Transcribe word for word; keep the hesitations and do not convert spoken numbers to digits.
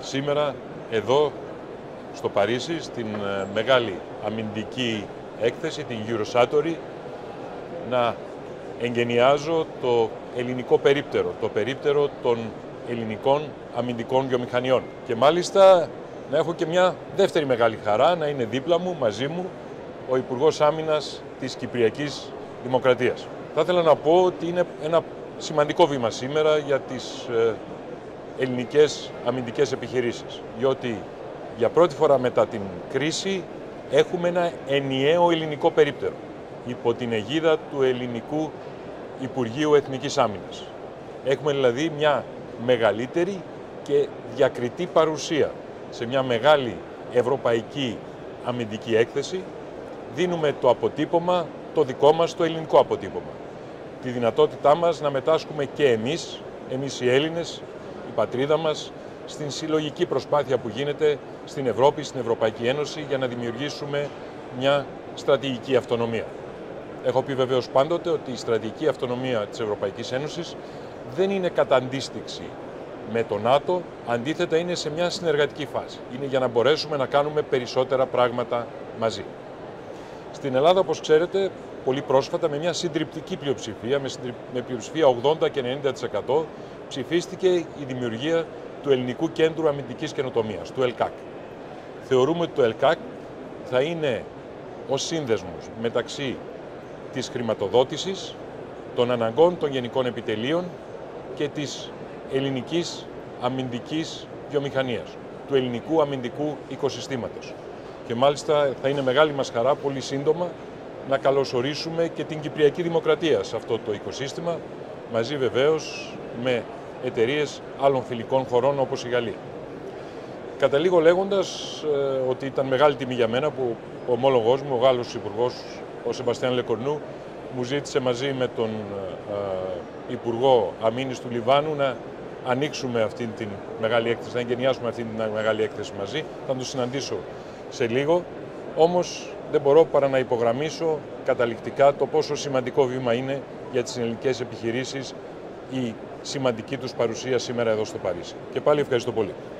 σήμερα εδώ στο Παρίσι, στην μεγάλη αμυντική έκθεση, την Eurosatory, να εγκαινιάζω το ελληνικό περίπτερο, το περίπτερο των ελληνικών αμυντικών βιομηχανιών. Και μάλιστα να έχω και μια δεύτερη μεγάλη χαρά, να είναι δίπλα μου, μαζί μου, ο Υπουργός Άμυνας της Κυπριακής Δημοκρατίας. Θα ήθελα να πω ότι είναι ένα σημαντικό βήμα σήμερα για τις ελληνικές αμυντικές επιχειρήσεις, διότι για πρώτη φορά μετά την κρίση έχουμε ένα ενιαίο ελληνικό περίπτερο υπό την αιγίδα του Ελληνικού Υπουργείου Εθνικής Άμυνας. Έχουμε δηλαδή μια μεγαλύτερη και διακριτή παρουσία σε μια μεγάλη ευρωπαϊκή αμυντική έκθεση. Δίνουμε το αποτύπωμα, το δικό μας, το ελληνικό αποτύπωμα. Τη δυνατότητά μας να μετάσχουμε και εμείς, εμείς οι Έλληνες, η πατρίδα μας, στην συλλογική προσπάθεια που γίνεται στην Ευρώπη, στην Ευρωπαϊκή Ένωση, για να δημιουργήσουμε μια στρατηγική αυτονομία. Έχω πει βεβαίως πάντοτε ότι η στρατηγική αυτονομία της Ευρωπαϊκής Ένωσης δεν είναι κατά αντίστοιξη με το ΝΑΤΟ, αντίθετα είναι σε μια συνεργατική φάση. Είναι για να μπορέσουμε να κάνουμε περισσότερα πράγματα μαζί. Στην Ελλάδα, όπως ξέρετε, πολύ πρόσφατα, με μια συντριπτική πλειοψηφία, με, συντρι... με πλειοψηφία ογδόντα και ενενήντα τοις εκατό, ψηφίστηκε η δημιουργία του Ελληνικού Κέντρου Αμυντικής Καινοτομίας, του ΕΛΚΑΚ. Θεωρούμε ότι το ΕΛΚΑΚ θα είναι ο σύνδεσμος μεταξύ της χρηματοδότησης, των αναγκών των γενικών επιτελείων και της ελληνικής αμυντικής βιομηχανίας, του ελληνικού αμυντικού οικοσυστήματος. Και μάλιστα θα είναι μεγάλη μας χαρά πολύ σύντομα να καλωσορίσουμε και την Κυπριακή Δημοκρατία σε αυτό το οικοσύστημα, μαζί βεβαίως με εταιρείες άλλων φιλικών χωρών όπως η Γαλλία. Καταλήγω λέγοντας ε, ότι ήταν μεγάλη τιμή για μένα που ο ομόλογός μου, ο Γάλλος Υπουργός, ο Σεμπαστιάν Λεκορνού, μου ζήτησε μαζί με τον ε, Υπουργό Αμήνης του Λιβάνου να ανοίξουμε αυτή την μεγάλη έκθεση, να εγκαινιάσουμε αυτή την μεγάλη έκθεση μαζί. Θα τον συναντήσω σε λίγο, όμως δεν μπορώ παρά να υπογραμμίσω καταληκτικά το πόσο σημαντικό βήμα είναι για τις ελληνικές επιχειρήσεις η σημαντική τους παρουσία σήμερα εδώ στο Παρίσι. Και πάλι ευχαριστώ πολύ.